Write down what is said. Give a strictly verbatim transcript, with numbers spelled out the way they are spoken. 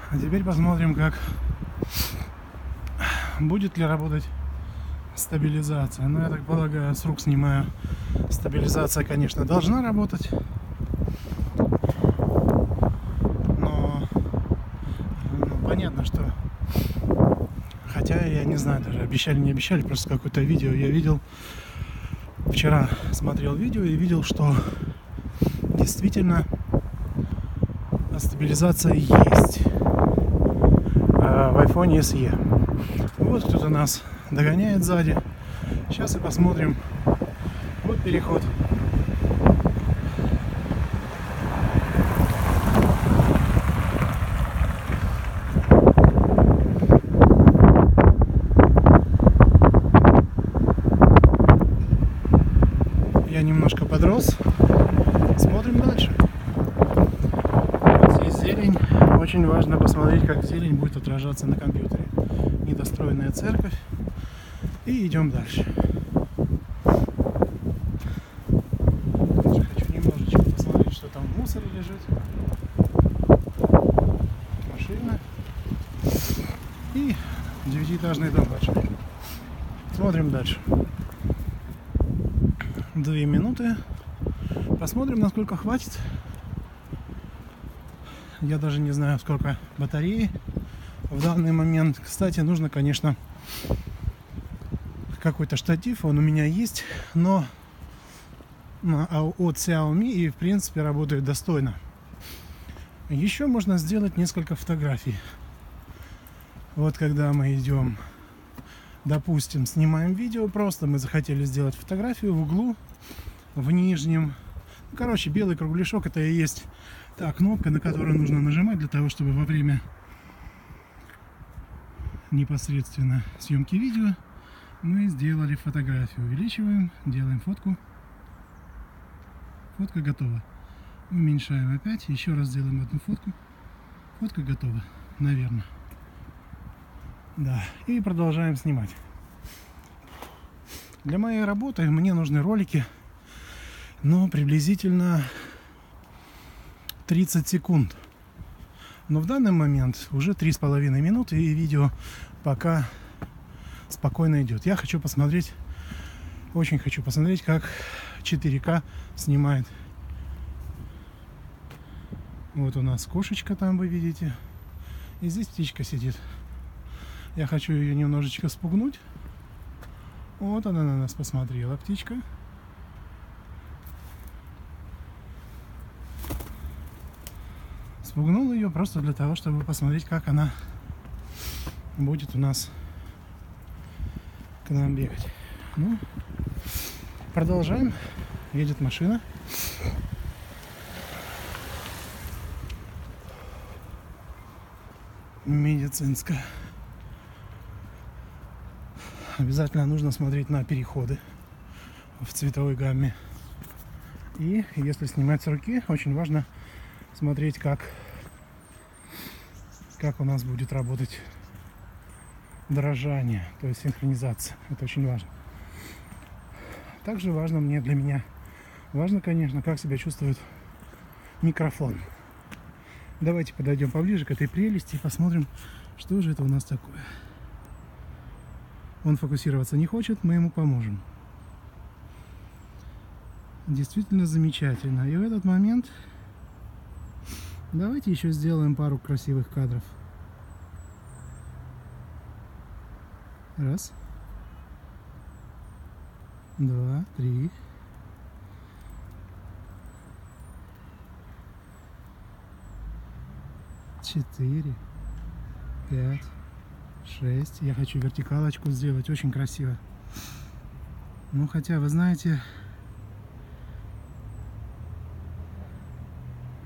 А теперь посмотрим, как будет ли работать стабилизация. Ну, я так полагаю, с рук снимаю. Стабилизация, конечно, должна работать. Но ну, понятно, что... Хотя, я не знаю, даже обещали, не обещали, просто какое-то видео я видел. Вчера смотрел видео и видел, что действительно стабилизация есть в iPhone эс и. Вот кто-то нас догоняет сзади. Сейчас и посмотрим. Вот переход. Я немножко подрос. Смотрим дальше. Вот здесь зелень. Очень важно посмотреть, как зелень будет отражаться на компьютере. Недостроенная церковь. И идем дальше. Также хочу немножечко посмотреть, что там в мусоре лежит. Машина. И девятиэтажный дом большой. Смотрим дальше. Две минуты. Посмотрим, насколько хватит. Я даже не знаю, сколько батареи в данный момент. Кстати, нужно, конечно, какой-то штатив. Он у меня есть, но от Xiaomi и, в принципе, работает достойно. Еще можно сделать несколько фотографий. Вот когда мы идем, допустим, снимаем видео, просто мы захотели сделать фотографию в углу, в нижнем. Ну, короче, белый кругляшок — это и есть та кнопка, на которую нужно нажимать для того, чтобы во время непосредственно съемки видео мы сделали фотографию. Увеличиваем, делаем фотку. Фотка готова. Уменьшаем опять, еще раз делаем одну фотку. Фотка готова, наверное. Да, и продолжаем снимать. Для моей работы мне нужны ролики, но приблизительно тридцать секунд. Но в данный момент уже три с половиной минуты, и видео пока спокойно идет. Я хочу посмотреть, очень хочу посмотреть, как четыре ка снимает. Вот у нас кошечка там, вы видите. И здесь птичка сидит. Я хочу ее немножечко спугнуть. Вот она на нас посмотрела, птичка. Спугнул ее просто для того, чтобы посмотреть, как она будет у нас к нам бегать. Ну, продолжаем. Едет машина. Медицинская. Обязательно нужно смотреть на переходы в цветовой гамме. И если снимать с руки, очень важно смотреть, как, как у нас будет работать дрожание, то есть синхронизация. Это очень важно. Также важно мне, для меня, важно, конечно, как себя чувствует микрофон. Давайте подойдем поближе к этой прелести и посмотрим, что же это у нас такое. Он фокусироваться не хочет, мы ему поможем. Действительно замечательно. И в этот момент давайте еще сделаем пару красивых кадров. Раз. Два, три. Четыре. Пять. Шесть. Я хочу вертикалочку сделать. Очень красиво. Ну, хотя, вы знаете,